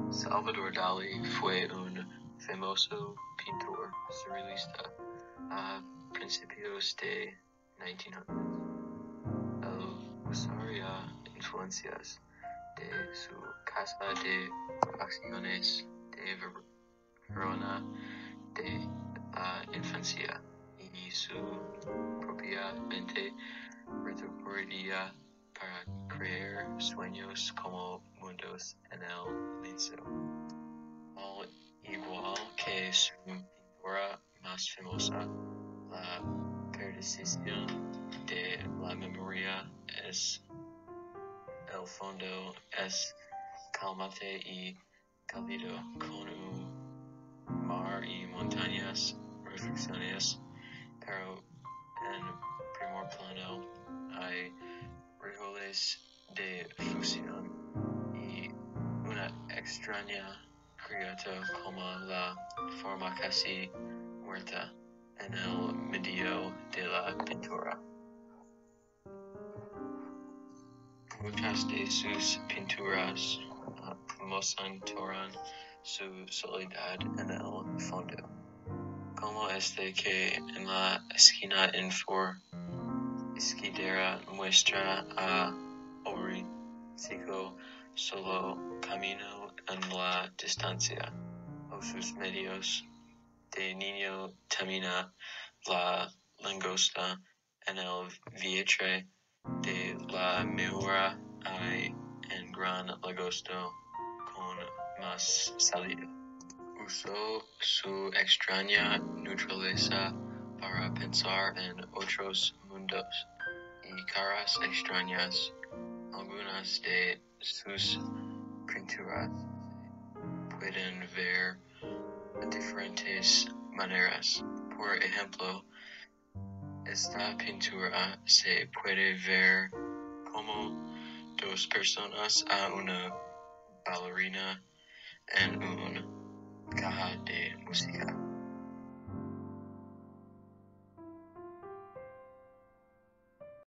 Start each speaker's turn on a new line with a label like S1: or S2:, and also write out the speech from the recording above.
S1: Salvador Dali fue un famoso pintor surrealista a principios de 1900. Él usaría influencias de su casa de acciones de Verona de la infancia y su propia mente retorcida para crear sueños como mundos en el lienzo. Al igual que su pintura más famosa, la percepción de la memoria es el fondo es calmante y cálido con un mar y montañas reflexiones, pero en primer plano hay rejoles de fusión y una extraña criatura como la forma casi muerta en el medio de la pintura. Muchas de sus pinturas mostraron su soledad en el fondo, como este que en la esquina izquierda muestra a Chico solo camino en la distancia, o sus medios de niño termina la langosta en el vientre de la mujer hay en gran agosto con más salida. Usó su extraña naturaleza para pensar en otros mundos y caras extrañas. Algunas de sus pinturas se pueden ver de diferentes maneras. Por ejemplo, esta pintura se puede ver como dos personas a una bailarina en una caja de música.